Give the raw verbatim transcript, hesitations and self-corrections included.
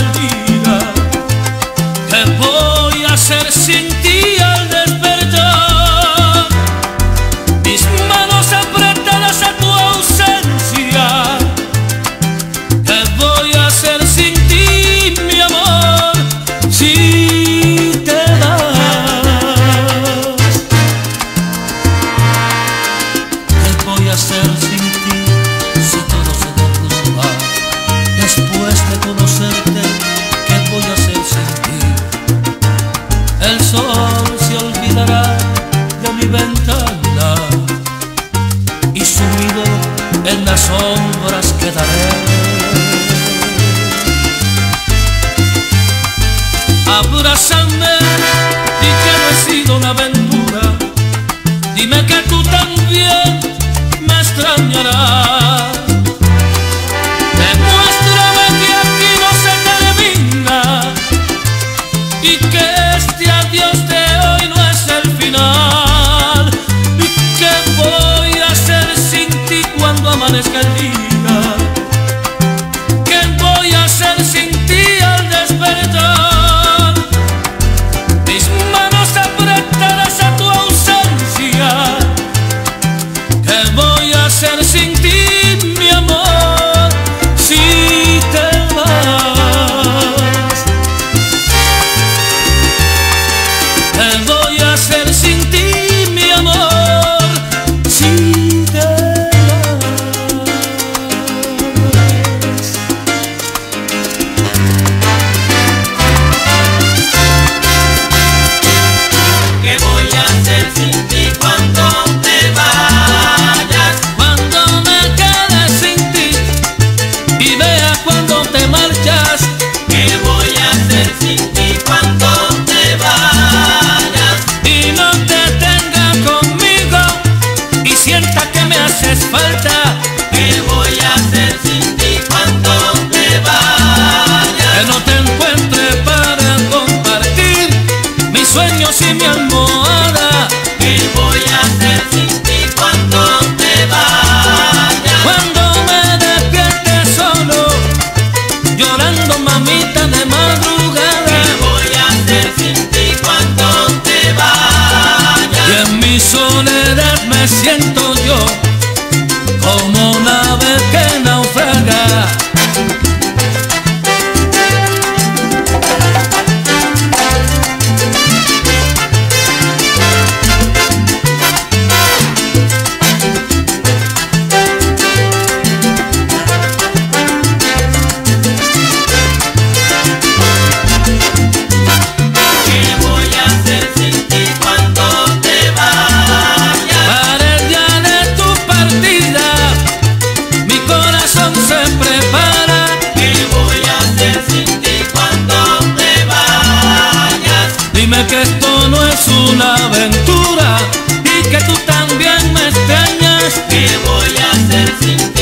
olvida. ¿Qué voy a hacer sin ti al despertar? Mis manos apretadas a tu ausencia. ¿Qué voy a hacer sin ti, mi amor, si te vas? ¿Qué voy a hacer sin ti si todo se derrumba? Después de conocerte, ¿qué voy a hacer sin ti? El sol se olvidará de mi ventana y sumido en las sombras quedaré. Abrázame y que no he sido una aventura. Dime que tú también me extrañarás. Demuéstrame que aquí no se termina y que este adiós de hoy no es el final. ¿Y qué voy a hacer sin ti cuando amanezca el día? ¿Qué voy a hacer sin ti al despertar? Mis manos apretadas a tu ausencia. ¿Qué voy a hacer sin ti, mi amor, si te vas? ¿Qué voy a hacer sin ti, mi amor, si te vas? ¿Qué voy a hacer sin ti cuando te vayas? Cuando me quede sin ti y vea cuando te marchas. ¿Qué voy a hacer sin ti cuando te vayas? Y no te tenga conmigo y sienta que me haces falta. ¿Qué voy a hacer sin ti cuando te vayas? Que no te encuentre para compartir mis sueños y mi almohada. ¿Qué voy a hacer sin ti cuando te vayas? Cuando me despierte solo, llorando mamita de madrugada. ¿Qué voy a hacer sin ti cuando te vayas? Y en mi soledad me siento yo como una ave que naufraga. ¿Qué voy a hacer sin ti cuando te vayas? Para el día de tu partida, mi corazón se prepara. ¿Qué voy a hacer sin ti cuando te vayas? Dime que esto no es una aventura y que tú también me extrañas. ¿Qué voy a hacer sin ti